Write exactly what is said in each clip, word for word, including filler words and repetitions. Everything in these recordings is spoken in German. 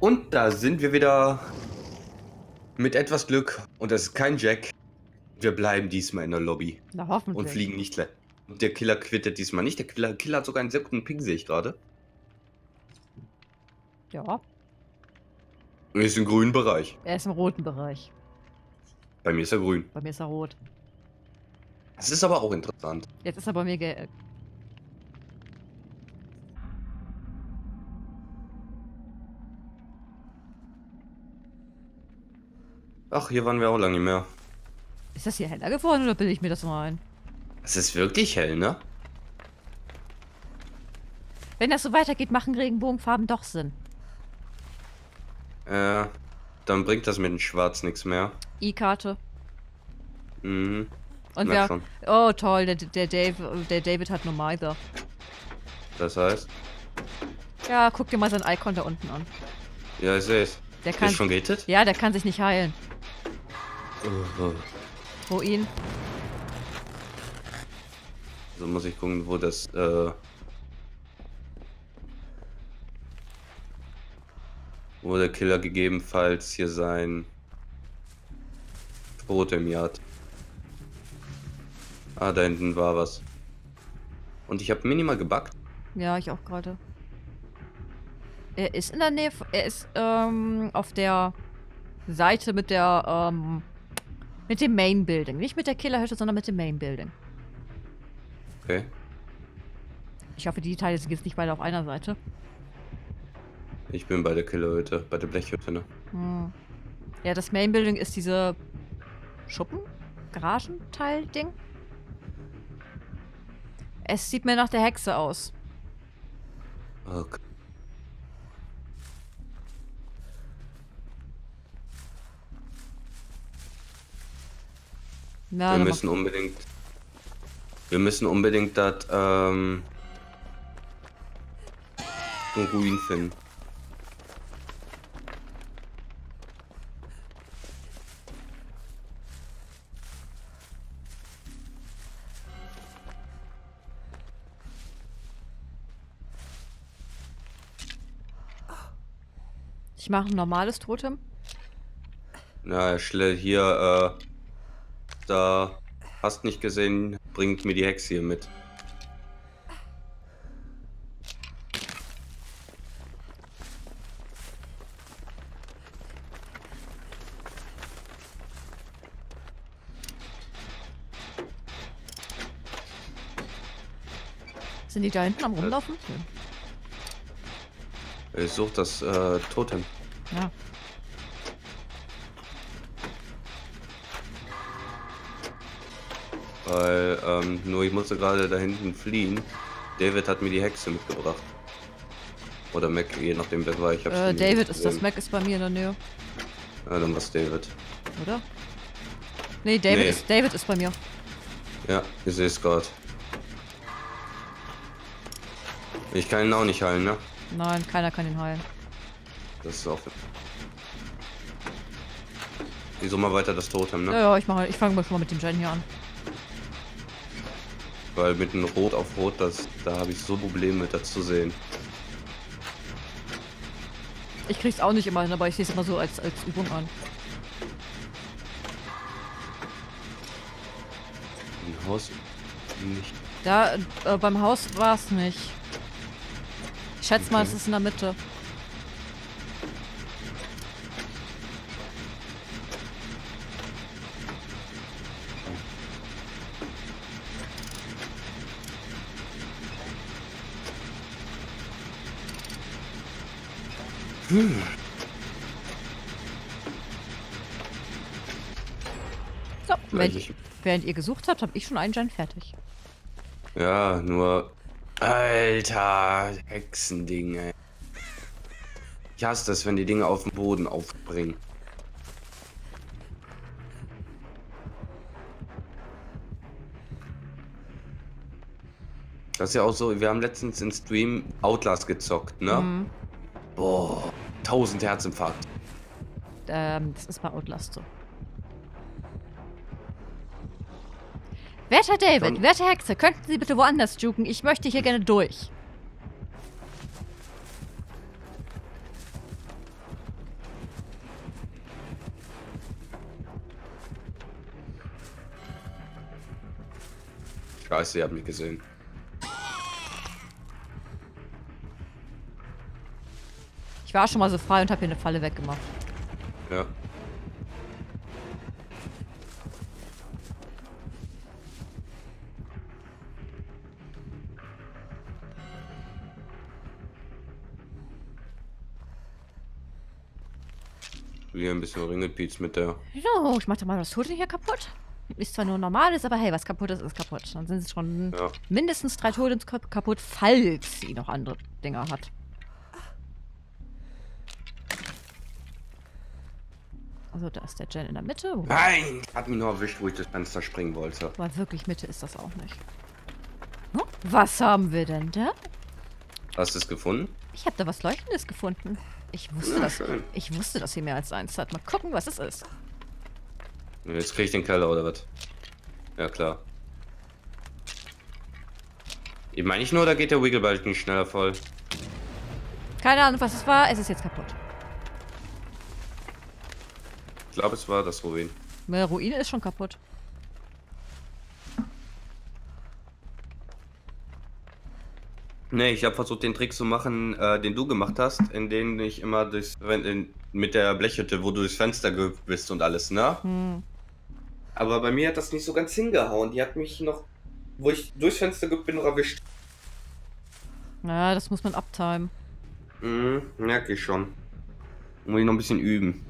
Und da sind wir wieder mit etwas Glück. Und das ist kein Jack. Wir bleiben diesmal in der Lobby. Na, hoffentlich. Und fliegen nicht. Und der Killer quittet diesmal nicht. Der Killer, Killer hat sogar einen sehr guten Ping, sehe ich gerade. Ja. Er ist im grünen Bereich. Er ist im roten Bereich. Bei mir ist er grün. Bei mir ist er rot. Das ist aber auch interessant. Jetzt ist er bei mir gelb. Ach, hier waren wir auch lange nicht mehr. Ist das hier heller geworden oder bilde ich mir das mal ein? Es ist wirklich hell, ne? Wenn das so weitergeht, machen Regenbogenfarben doch Sinn. Äh, dann bringt das mit dem Schwarz nichts mehr. I-Karte. Mhm. Und Merk wir. schon. Oh toll, der, der, Dave, der David hat nur Mither. Das heißt? Ja, guck dir mal sein Icon da unten an. Ja, ich sehe es. Der kann. Ist schon gated? Ja, der kann sich nicht heilen. Uh, Wo ihn? so muss ich gucken, wo das, äh... wo der Killer gegebenenfalls hier sein Totem hat. Ah, da hinten war was. Und ich habe minimal gebackt. Ja, ich auch gerade. Er ist in der Nähe. Er ist ähm, auf der Seite mit der ähm, mit dem Main Building. Nicht mit der Killerhütte, sondern mit dem Main Building. Okay. Ich hoffe, die Teile sind jetzt nicht beide auf einer Seite. Ich bin bei der Killerhütte, bei der Blechhütte, ne? Hm. Ja, das Main Building ist diese Schuppen? Garagenteil-Ding? Es sieht mir nach der Hexe aus. Okay. Na, wir dann müssen unbedingt... Wir müssen unbedingt das, ähm... einen Ruin finden. Ich mache ein normales Totem. Ja, schnell hier, äh... da... Hast nicht gesehen, bringt mir die Hexe hier mit. Sind die da hinten am Rumlaufen? Ja. Ich suche das äh, Totem. Ja. Weil, ähm, nur ich musste gerade da hinten fliehen. David hat mir die Hexe mitgebracht. Oder Mac, je nachdem wer war. Ich hab's Äh, nie David ist das. gesehen. Mac ist bei mir in der Nähe. Ja, dann war's David. Oder? Nee, David, Nee. Ist, David ist bei mir. Ja, ich sehe es gerade. Ich kann ihn auch nicht heilen, ne? Nein, keiner kann ihn heilen. Das ist auch... Wieso mal weiter das Totem, ne? Ja, ja, ich mache, ich fange mal schon mal mit dem Gen hier an. Weil mit einem Rot auf Rot, das, da habe ich so Probleme mit das zu sehen. Ich krieg's auch nicht immer hin, aber ich sehe es immer so als, als Übung an. Im Haus nicht. Da, äh, beim Haus war es nicht. Ich schätze mal, Okay. es ist in der Mitte. Hm. So, während, Ich, während ihr gesucht habt, habe ich schon einen Gen fertig. ja, nur... Alter, Hexending, ey. Ich hasse das, wenn die Dinge auf dem Boden aufbringen. Das ist ja auch so, wir haben letztens im Stream Outlast gezockt, ne? Mhm. Boah, tausend Herzinfarkt. Ähm, das ist bei Outlast so. Werter David, Dann- werte Hexe, könnten Sie bitte woanders juken? Ich möchte hier gerne durch. Scheiße, ihr habt mich gesehen. Ich war schon mal so frei und habe hier eine Falle weggemacht. Ja. Wieder ein bisschen Ringelpiez mit der. So, ich mach doch mal das Totem hier kaputt. Ist zwar nur normales, aber hey, was kaputt ist, ist kaputt. Dann sind es schon Ja. mindestens drei Totems kaputt, falls sie noch andere Dinger hat. Also da ist der Gen in der Mitte. Oh, Nein! Hat mich nur erwischt, wo ich das Fenster springen wollte. aber wirklich Mitte ist das auch nicht. Hm? Was haben wir denn da? Hast du es gefunden? Ich habe da was Leuchtendes gefunden. Ich wusste, Ja, dass, schön. ich wusste, dass hier mehr als eins hat. Mal gucken, was es ist. Jetzt krieg ich den Keller oder was? Ja, klar. Ich meine ich nur, da geht der Wiggle-Balken schneller voll. Keine Ahnung, was es war. Es ist jetzt kaputt. Ich glaube, es war das Ruin. Meine Ruine ist schon kaputt. Nee, ich habe versucht, den Trick zu machen, äh, den du gemacht hast, in dem ich immer durchs, wenn, in, mit der Blechhütte, wo du durchs Fenster gehüpft bist und alles, ne? Hm. Aber bei mir hat das nicht so ganz hingehauen. Die hat mich noch, wo ich durchs Fenster gehüpft bin, noch erwischt. Ja, das muss man abtimen. Mhm, merke ich schon. Muss ich noch ein bisschen üben.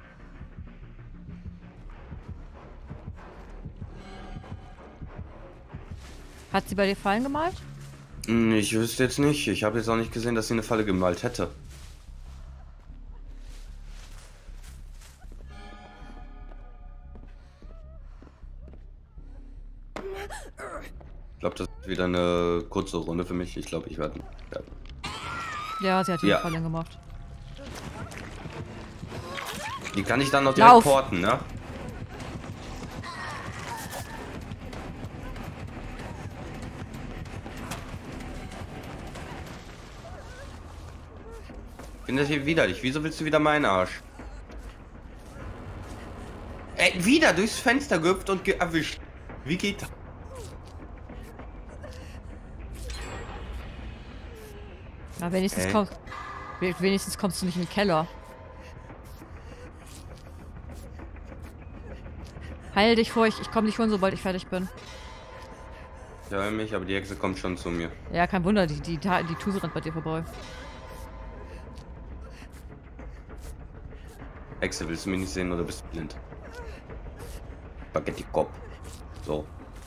Hat sie bei dir Fallen gemalt? Hm, Ich wüsste jetzt nicht. Ich habe jetzt auch nicht gesehen, dass sie eine Falle gemalt hätte. Ich glaube, das ist wieder eine kurze Runde für mich. Ich glaube, ich werde. Ja. Ja, sie hat die Ja. Fallen gemacht. Die kann ich dann noch direkt Lauf. porten, ne? Ich finde das hier widerlich. Wieso willst du wieder meinen Arsch? Ey, wieder durchs Fenster gehüpft und ge erwischt. Wie geht das? Na, wenigstens, Hä? komm, we- wenigstens kommst du nicht in den Keller. Heil dich vor, ich, ich komme dich holen, sobald ich fertig bin. Ich höre mich, aber die Hexe kommt schon zu mir. Ja, kein Wunder, die, die, die, die Tuse rennt bei dir vorbei. Hexe, willst du mich nicht sehen oder bist du blind? Spaghetti Kopf. So.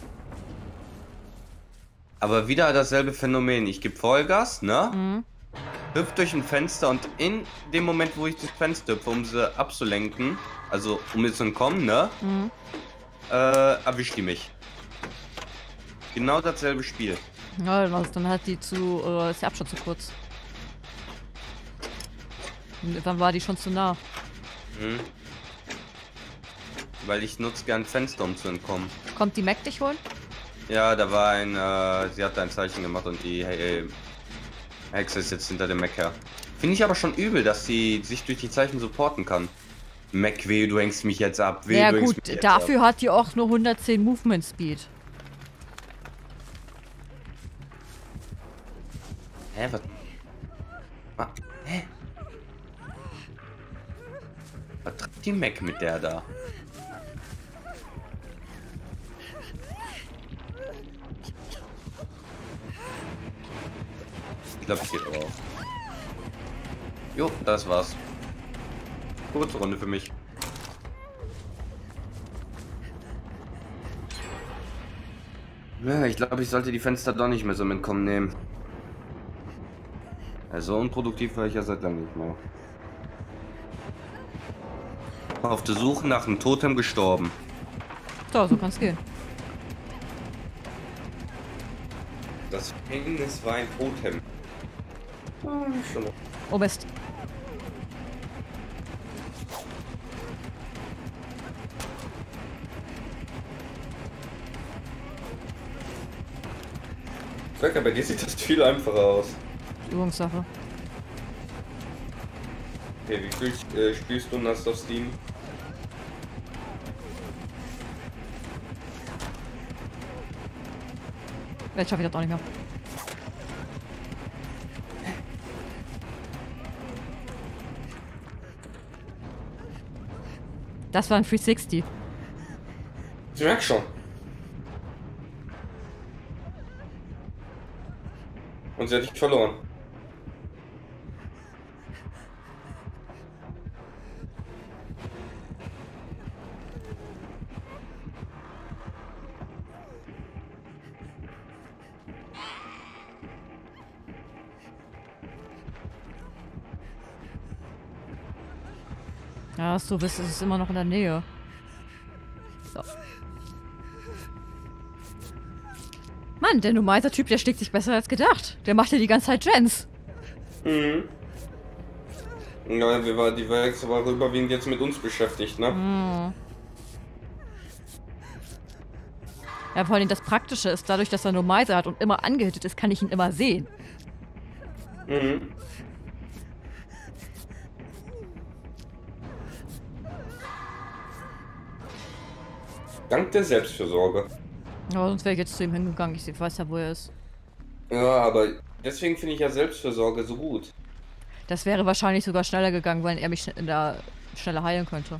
Aber wieder dasselbe Phänomen. Ich gebe Vollgas, ne? Mhm. Hüpf durch ein Fenster und in dem Moment, wo ich das Fenster hüpfe, um sie abzulenken, also um mir zu entkommen, ne? Mhm. Äh, erwischt die mich. Genau dasselbe Spiel. Ja, dann, dann hat die zu, äh, ist der Abstand zu kurz. Und dann war die schon zu nah. Mhm. Weil ich nutze gern Fenster, um zu entkommen. Kommt die Mac dich holen? Ja, da war ein, äh, sie hat ein Zeichen gemacht und die hey, Hexe ist jetzt hinter dem Mac her. Finde ich aber schon übel, dass sie sich durch die Zeichen supporten kann. Mac, weh, du hängst mich jetzt ab. Weh, Ja du hängst gut, mich jetzt dafür ab. hat die auch nur hundertzehn Movement Speed. Hä, was? Ah, hä? Was treibt die Mac mit der da? Ich glaube, ich gehe drauf. Jo, das war's. Kurze Runde für mich. Ja, ich glaube, ich sollte die Fenster doch nicht mehr so mit Entkommen nehmen. Also unproduktiv war ich ja seit langem nicht mehr. Auf der Suche nach einem Totem gestorben. So, so kann's gehen. Das Gefängnis war ein Totem. Ah, schon. Oh Mist. Sag ja, bei dir sieht das viel einfacher aus. Übungssache. Okay, wie viel äh, spielst du Nast auf Steam? Jetzt schaffe ich das auch nicht mehr. Das war ein dreihundertsechzig. Ich merk schon. Und sie hat dich verloren. Ja, dass du bist, es ist immer noch in der Nähe. So. Mann, der Numizer-Typ, der schlägt sich besser als gedacht. Der macht ja die ganze Zeit Gens. Mhm. Ja, wir war, die war jetzt aber überwiegend jetzt mit uns beschäftigt, ne? Mhm. Ja, vor allem das Praktische ist, dadurch, dass er Numizer hat und immer angehittet ist, kann ich ihn immer sehen. Mhm. Dank der Selbstfürsorge. Ja, sonst wäre ich jetzt zu ihm hingegangen. Ich weiß ja, wo er ist. Ja, aber deswegen finde ich ja Selbstfürsorge so gut. Das wäre wahrscheinlich sogar schneller gegangen, weil er mich schn- da schneller heilen könnte.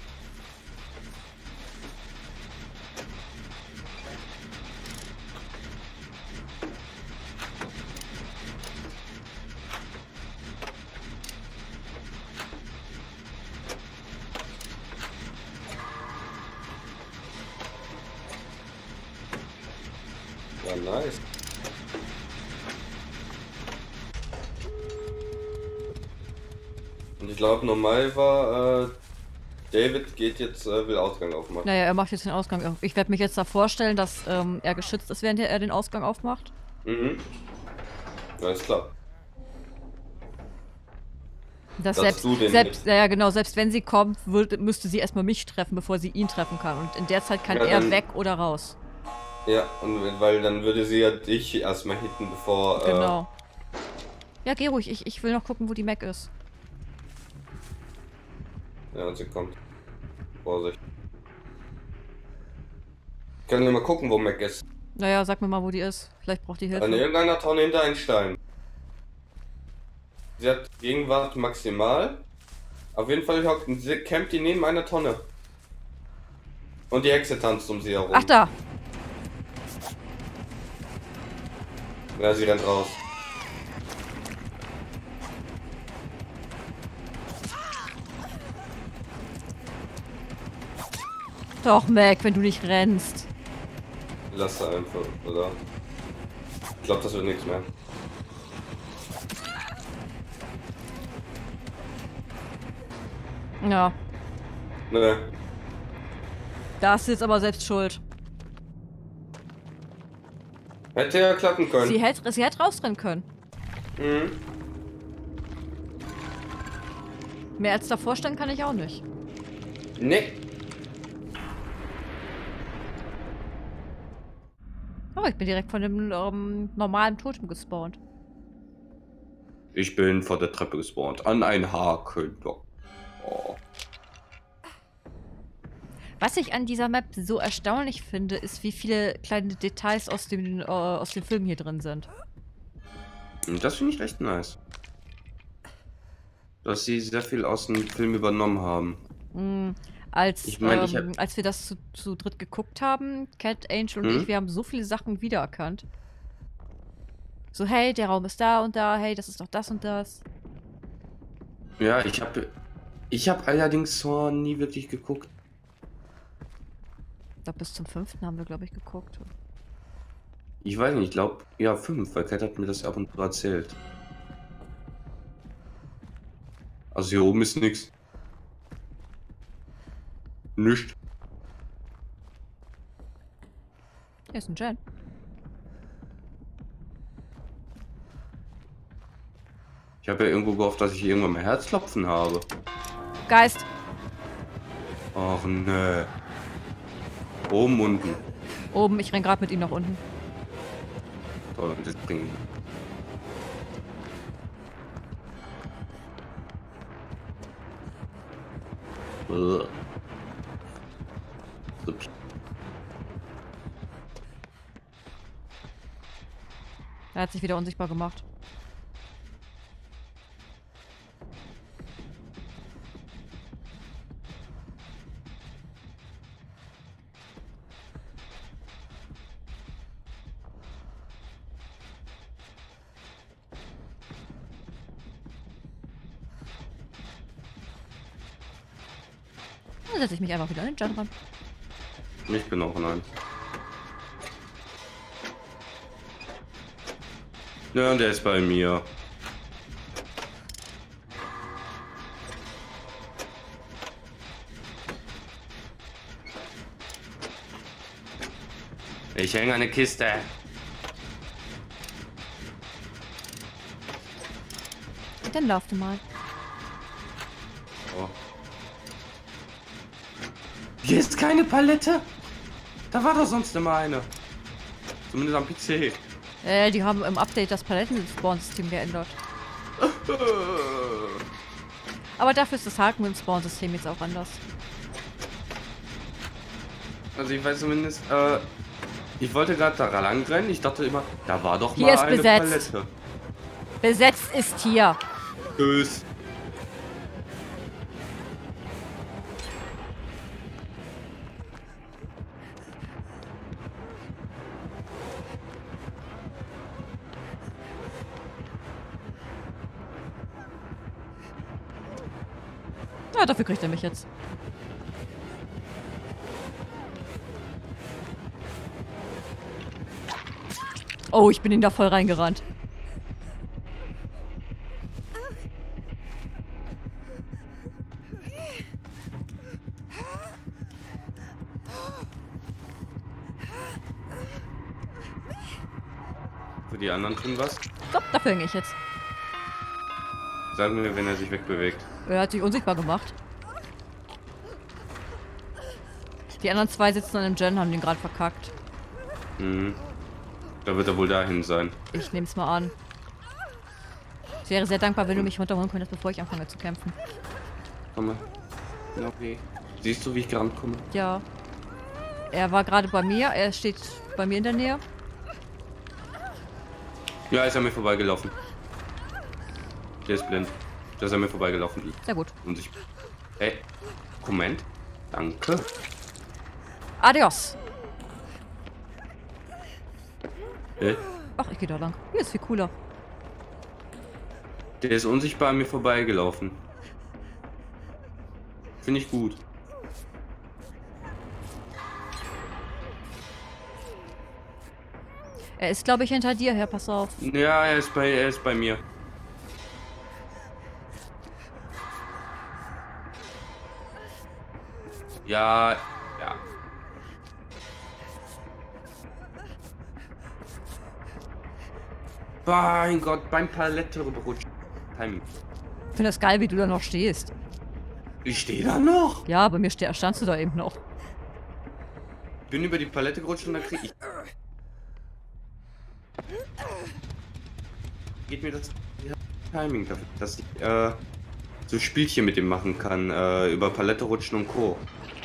Ja, nice. Und ich glaube, normal war, äh, David geht jetzt, äh, will Ausgang aufmachen. Naja, er macht jetzt den Ausgang auf. Ich werde mich jetzt da vorstellen, dass ähm, er geschützt ist, während er den Ausgang aufmacht. Mhm. Alles klar. Dass Dass selbst, du den selbst, ja, ja, genau, selbst wenn sie kommt, würde, müsste sie erstmal mich treffen, bevor sie ihn treffen kann. Und in der Zeit kann Ja, er dann- weg oder raus. Ja, und weil dann würde sie ja dich erstmal hitten, bevor. Genau. Ja, geh ruhig, ich, ich will noch gucken, wo die Mac ist. Äh, ja, und sie kommt. Vorsicht. Können wir mal gucken, wo Mac ist. Naja, sag mir mal, wo die ist. Vielleicht braucht die Hilfe. An irgendeiner Tonne hinter einen Stein. Sie hat Gegenwart maximal. Auf jeden Fall hockt, sie campt die neben einer Tonne. Und die Hexe tanzt um sie herum. Ach, da! Ja, sie rennt raus. Doch, Mac, wenn du nicht rennst. Lass sie einfach, oder? Ich glaube, das wird nichts mehr. Ja, Nö. da ist sie jetzt aber selbst schuld. Hätte ja klappen können. Sie hätte, sie hätte rausrennen können. Mhm. Mehr als davor stellen kann ich auch nicht. Nee. Oh, ich bin direkt von dem ähm, normalen Totem gespawnt. Ich bin vor der Treppe gespawnt. An ein Haken. Oh. Was ich an dieser Map so erstaunlich finde, ist, wie viele kleine Details aus dem, äh, aus dem Film hier drin sind. Das finde ich recht nice. Dass sie sehr viel aus dem Film übernommen haben. Mm, als, Ich mein, ich ähm, hab- als wir das zu, zu dritt geguckt haben, Cat, Angel und Hm? ich, wir haben so viele Sachen wiedererkannt. So, hey, der Raum ist da und da, hey, das ist doch das und das. Ja, ich habe ich habe allerdings Saw nie wirklich geguckt. Ich glaube, bis zum fünften haben wir, glaube ich, geguckt. Ich weiß nicht, ich glaube, ja, fünf, weil Kat hat mir das ab und zu erzählt. Also hier oben ist nichts. Nicht. Hier ist ein Gen. Ich habe ja irgendwo gehofft, dass ich irgendwann mal Herzklopfen habe. Geist! Ach ne. Oben, unten. Oben, ich renn gerade mit ihm nach unten. Toll, und das bringen. Ugh. So. Er hat sich wieder unsichtbar gemacht. Dann setze ich mich einfach wieder an den Jan ran. Ich bin auch nein. Ja, und der ist bei mir. Ich hänge an der Kiste. Dann lauf du mal. Oh. Hier ist keine Palette. Da war doch sonst immer eine. Zumindest am P C. Äh, die haben im Update das Paletten-Spawn-System geändert. Aber dafür ist das Haken im Spawn-System jetzt auch anders. Also ich weiß zumindest, äh, ich wollte gerade da lang rennen. Ich dachte immer, da war doch Hier mal ist eine besetzt. Palette. Besetzt ist hier. Tschüss. Ja, dafür kriegt er mich jetzt. Oh, ich bin ihn da voll reingerannt. Für die anderen tun was? So, dafür hänge ich jetzt. Sagen wir, wenn er sich wegbewegt. Er hat sich unsichtbar gemacht. Die anderen zwei sitzen an dem Gen, haben den gerade verkackt. Mhm. Da wird er wohl dahin sein. Ich nehm's mal an. Ich wäre sehr dankbar, wenn du mich runterholen könntest, bevor ich anfange zu kämpfen. Komm mal. Ja, okay. Siehst du, wie ich gerannt komme? Ja. Er war gerade bei mir. Er steht bei mir in der Nähe. Ja, ist an mir vorbeigelaufen. Der ist blind. Da ist an mir vorbeigelaufen. Sehr gut. Und ich... Hey, Moment. Danke. Adios. Hey, Ach, ich gehe da lang. Hier ist viel cooler. der ist unsichtbar an mir vorbeigelaufen. Finde ich gut. Er ist, glaube ich, hinter dir her. Pass auf. Ja, er ist bei, er ist bei mir. Ja, ja. Mein Gott, beim Palette rüberrutschen. Timing. Ich finde das geil, wie du da noch stehst. Ich stehe da noch. Ja, bei mir ste- standst du da eben noch. Bin über die Palette gerutscht und dann krieg ich. Geht mir das ja, Timing dafür, dass ich äh, so Spielchen mit dem machen kann, äh, über Palette rutschen und Co.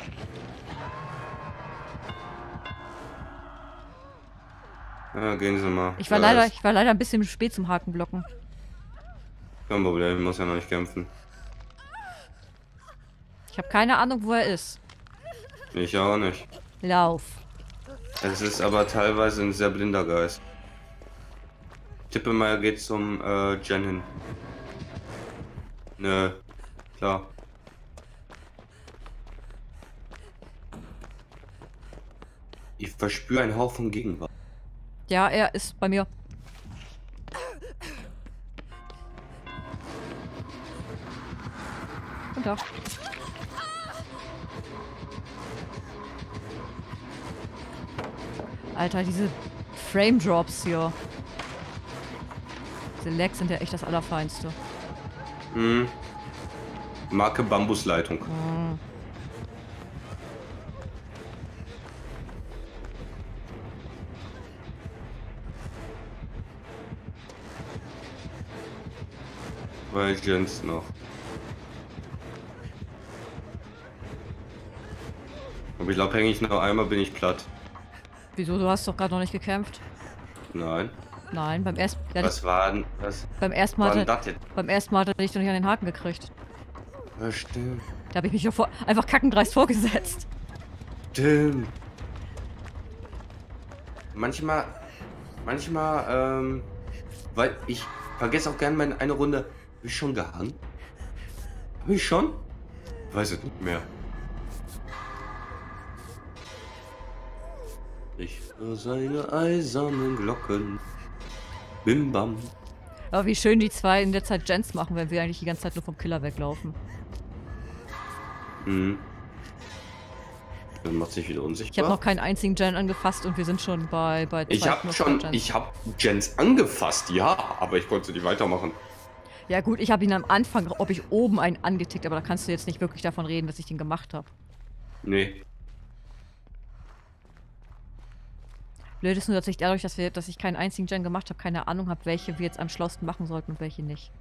Ja, gehen Sie mal. Ich war Ja, leider, ist ich war leider ein bisschen spät zum Hakenblocken. Kein Problem, ich muss ja noch nicht kämpfen. Ich habe keine Ahnung, wo er ist. Ich auch nicht. Lauf. Es ist aber teilweise ein sehr blinder Geist. Tippe mal, er geht zum äh, Gen hin. Nö, klar. Ich verspüre einen Hauch von Gegenwart. Ja, er ist bei mir. Guten Tag. Alter, diese Frame Drops hier. Diese Lags sind ja echt das Allerfeinste. Hm. Marke Bambusleitung. Hm. Weil Gens noch. Aber ich glaube, hänge ich noch einmal, bin ich platt. Wieso? Du hast doch gerade noch nicht gekämpft. Nein. Nein, beim ersten... Ja, Was war denn das? beim ersten Mal War denn hat er, das jetzt? beim ersten Mal hat er dich doch nicht an den Haken gekriegt. Ja, stimmt. Da habe ich mich doch vor, einfach kackendreist vorgesetzt. Stimmt. Manchmal, manchmal, ähm, weil ich vergesse auch gerne meine eine Runde. Habe ich schon gehangen? Habe ich schon? Weiß es nicht mehr. Ich höre seine eisernen Glocken. Bim bam. Aber wie schön die zwei in der Zeit Gens machen, wenn wir eigentlich die ganze Zeit nur vom Killer weglaufen. Hm. Dann macht sich wieder unsichtbar. Ich habe noch keinen einzigen Gen angefasst und wir sind schon bei bei zwei Ich habe schon, Gens. ich habe Gens angefasst, ja, aber ich konnte die weitermachen. Ja gut, ich habe ihn am Anfang, ob ich oben einen angetickt, aber da kannst du jetzt nicht wirklich davon reden, dass ich den gemacht habe. Nee. Blöd ist nur, dass ich dadurch, dass, wir, dass ich keinen einzigen Gen gemacht habe, keine Ahnung habe, welche wir jetzt am Schloss machen sollten und welche nicht.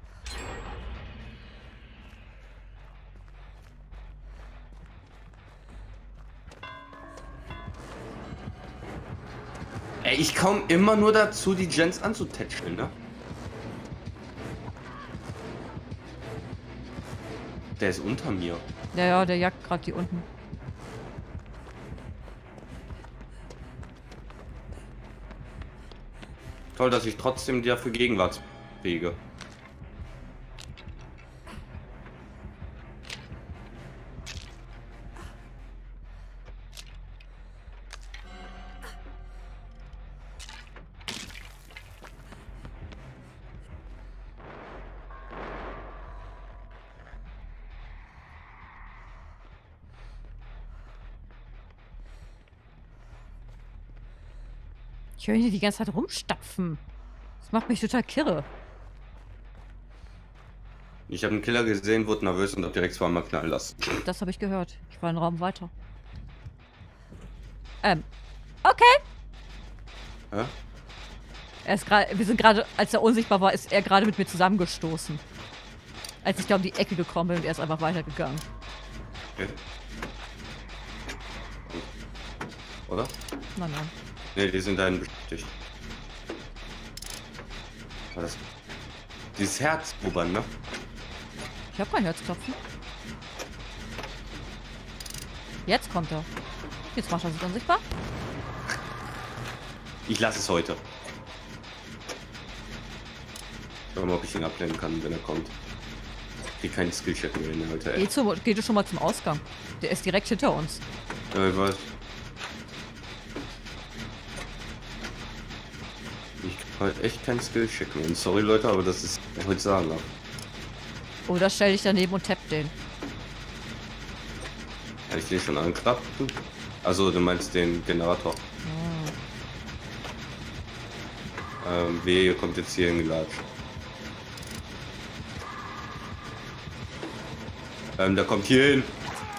Ey, ich komme immer nur dazu, die Gens anzutätscheln, ne? Der ist unter mir. Ja, ja, der jagt gerade die unten. Toll, dass ich trotzdem dafür Gegenwart wege. Ich höre ihn die ganze Zeit rumstapfen. Das macht mich total kirre. Ich habe einen Killer gesehen, wurde nervös und hab direkt zweimal knallen lassen. Das habe ich gehört. Ich war einen Raum weiter. Ähm. Okay. Hä? Er ist gerade. Wir sind gerade, als er unsichtbar war, ist er gerade mit mir zusammengestoßen. Als ich da um die Ecke gekommen bin und er ist einfach weitergegangen. Okay. Oder? Nein, nein. Ne, die sind dahin beschäftigt. War das? Dieses Herz, Ruban, ne? Ich habe kein Herzklopfen. Jetzt kommt er. Jetzt macht er sich unsichtbar. Ich lasse es heute. Schau mal, ob ich ihn ablenken kann, wenn er kommt. Ich krieg keinen Skillcheck mehr hin, Alter, ey. Geh, zu, geh du schon mal zum Ausgang. Der ist direkt hinter uns. Ja, ich weiß. Ich krieg heute echt keinen Skillcheck mehr hin. Sorry, Leute, aber das ist heute sagen. Oder stell dich daneben und tapp den. Kann ich den schon anklappen? Also, du meinst den Generator. Oh. Ähm, W kommt jetzt hier hingelatscht. Ähm, der kommt hier hin.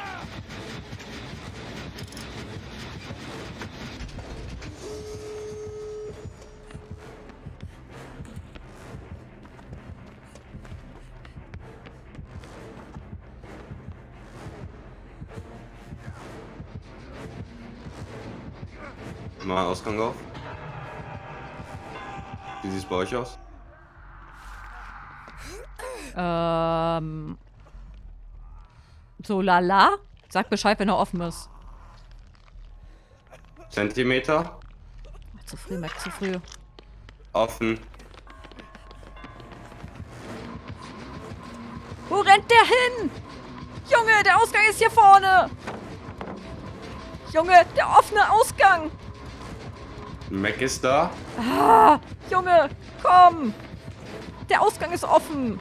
Mal Ausgang auf. Wie sieht es bei euch aus? Ähm. So lala. Sag Bescheid, wenn er offen ist. Zentimeter. Ach, zu früh, Mac, zu früh. Offen. Wo rennt der hin? Junge, der Ausgang ist hier vorne. Junge, der offene Ausgang. Mac ist da. Ah, Junge, komm. Der Ausgang ist offen.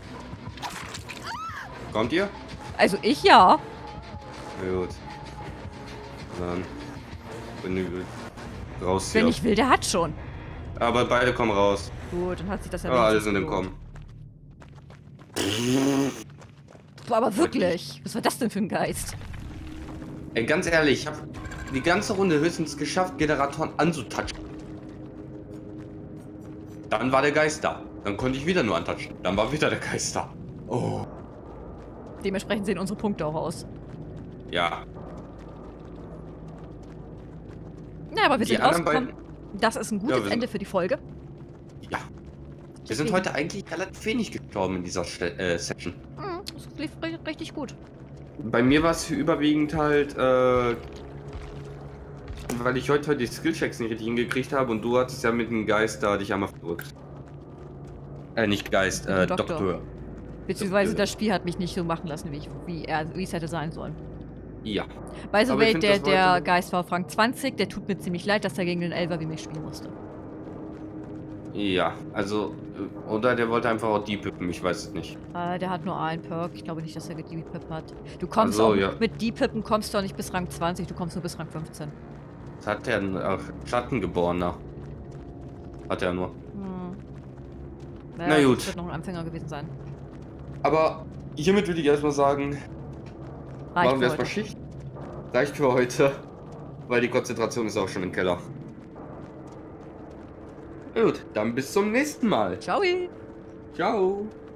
Kommt ihr? Also ich ja. Ja, gut. Dann bin ich raus Wenn hier. ich will, der hat schon. Aber beide kommen raus. Gut, dann hat sich das ja Ja, alle wenigstens sind im gelohnt. Kommen. Boah, aber wirklich. Was war das denn für ein Geist? Ey, ganz ehrlich, ich habe die ganze Runde höchstens geschafft, Generatoren anzutatschen. Dann war der Geist da. Dann konnte ich wieder nur antatschen. Dann war wieder der Geist da. Oh. Dementsprechend sehen unsere Punkte auch aus. Ja. Ja, aber wir Die sind anderen rausgekommen. Das ist ein gutes Ja, wir sind- Ende für die Folge. Wir sind heute eigentlich relativ wenig gestorben in dieser Ste äh, Session. Mhm, das lief richtig gut. Bei mir war es überwiegend halt, äh, weil ich heute, heute die Skillchecks nicht richtig hingekriegt habe und du hattest ja mit dem Geist da dich einmal verdrückt. Äh, nicht Geist, äh, Doktor. Doktor. Beziehungsweise das Spiel hat mich nicht so machen lassen, wie, ich, wie, er, wie es hätte sein sollen. Ja. By the way, der, der heute... Geist war Frank zwanzig, der tut mir ziemlich leid, dass er gegen den Elfer wie mich spielen musste. Ja, also, oder der wollte einfach auch deepippen, ich weiß es nicht. Äh, der hat nur einen Perk, ich glaube nicht, dass er gedeepippt hat. Du kommst also, auch, ja. mit deepippen kommst du auch nicht bis Rang zwanzig, du kommst nur bis Rang fünfzehn. Was hat der denn? Ach, Schattengeborener. Hat er nur. Hm. Na Ja, gut. das wird noch ein Anfänger gewesen sein. Aber hiermit würde ich erstmal sagen, Reicht machen wir für erstmal heute. Schicht. Reicht für heute, weil die Konzentration ist auch schon im Keller. Gut, dann bis zum nächsten Mal. Ciao. Ciao.